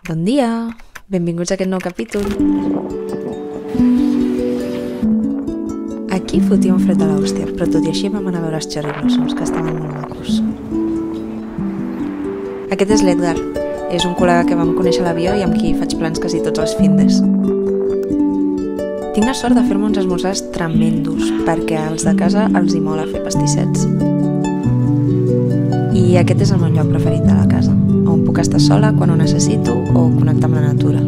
Bon dia, benvinguts a aquest nou capítol. Aquí fotia un fred de l'hòstia, però tot i així vam anar a veure els Cherry Blossoms, que estaven molt macos. Aquest és l'Edgar, és un col·lega que vam conèixer a l'avió i amb qui faig plans quasi tots els findes. Tinc la sort de fer-me uns esmorzars tremendos, perquè als de casa els hi mola fer pastissets. I aquest és el meu lloc preferit de la casa, on puc estar sola quan ho necessito o connectar amb la natura.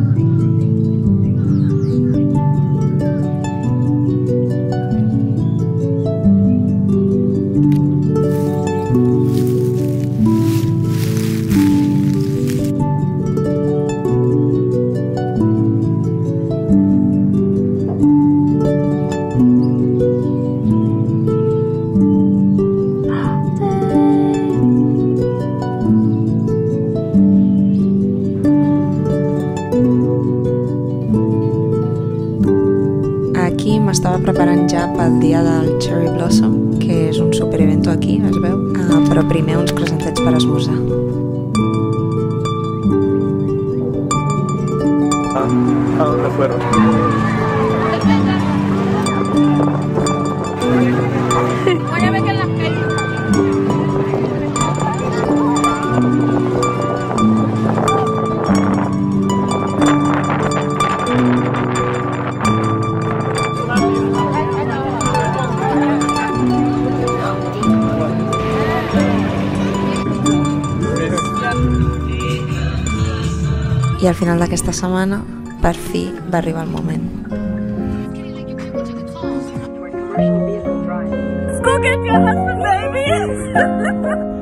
Aquí m'estava preparant ja pel dia del Cherry Blossom, que és un superevento aquí, es veu, però primer uns croissantets per esmorzar. ¿A dónde fueron? Voy a ver que en las calles. I al final d'aquesta setmana, per fi, va arribar el moment. Go get your husband, baby!